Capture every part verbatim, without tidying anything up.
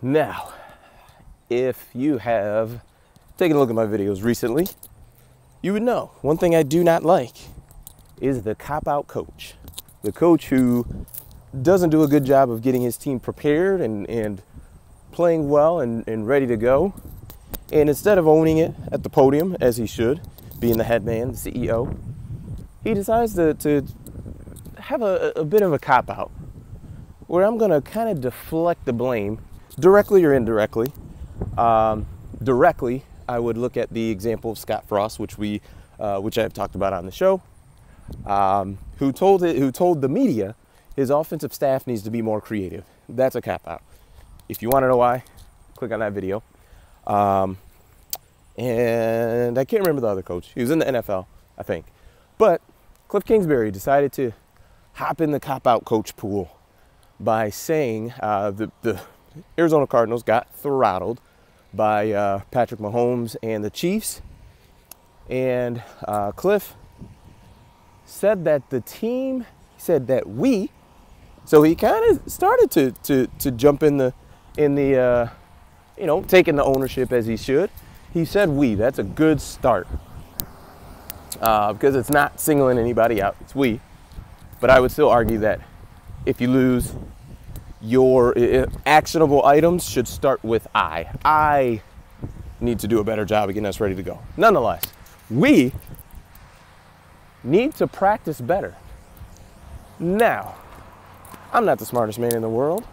Now, if you have taken a look at my videos recently, you would know one thing I do not like is the cop-out coach. The coach who doesn't do a good job of getting his team prepared and, and playing well and, and ready to go. And instead of owning it at the podium, as he should, being the head man, the C E O, he decides to, to have a, a bit of a cop-out where I'm going to kind of deflect the blame, directly or indirectly. Um, directly, I would look at the example of Scott Frost, which we, uh, which I've talked about on the show, um, who told it, who told the media his offensive staff needs to be more creative. That's a cop-out. If you want to know why, click on that video. Um, and I can't remember the other coach. He was in the N F L, I think. But Kliff Kingsbury decided to hop in the cop-out coach pool by saying uh, the, the Arizona Cardinals got throttled by uh, Patrick Mahomes and the Chiefs. And uh, Kliff said that the team, he said that we, so he kind of started to, to, to jump in the, in the uh, you know, taking the ownership as he should. He said we, that's a good start. Uh, because it's not singling anybody out, it's we. But I would still argue that if you lose, your uh, actionable items should start with I. I need to do a better job of getting us ready to go. Nonetheless, we need to practice better. Now, I'm not the smartest man in the world,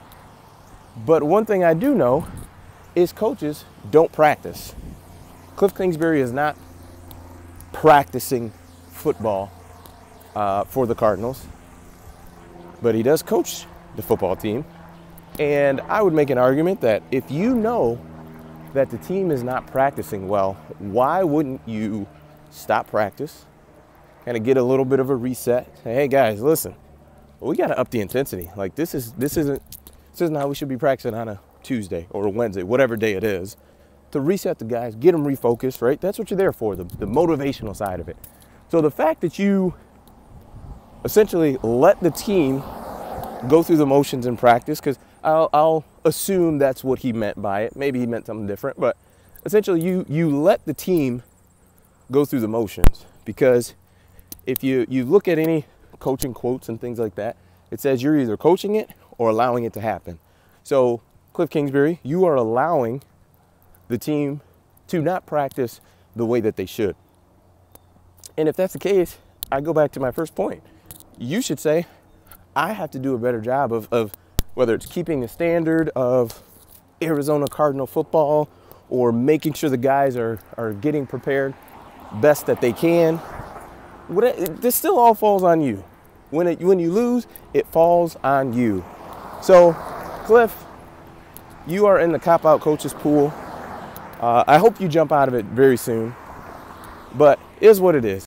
but one thing I do know is coaches don't practice. Kliff Kingsbury is not practicing football uh, for the Cardinals, but he does coach the football team. And I would make an argument that if you know that the team is not practicing well, why wouldn't you stop practice, kind of get a little bit of a reset? Say, hey guys, listen, we got to up the intensity. Like this is this isn't this isn't how we should be practicing on a Tuesday or a Wednesday, whatever day it is, to reset the guys, get them refocused, right? That's what you're there for, the, the motivational side of it. So the fact that you essentially let the team go through the motions in practice, because I'll, I'll assume that's what he meant by it. Maybe he meant something different, but essentially you, you let the team go through the motions, because if you, you look at any coaching quotes and things like that, it says you're either coaching it or allowing it to happen. So Kliff Kingsbury, you are allowing the team to not practice the way that they should. And if that's the case, I go back to my first point. You should say, I have to do a better job of, of whether it's keeping the standard of Arizona Cardinal football or making sure the guys are, are getting prepared best that they can. What it, this still all falls on you. When, it, when you lose, it falls on you. So, Kliff, you are in the cop-out coaches pool. Uh, I hope you jump out of it very soon, but it is what it is.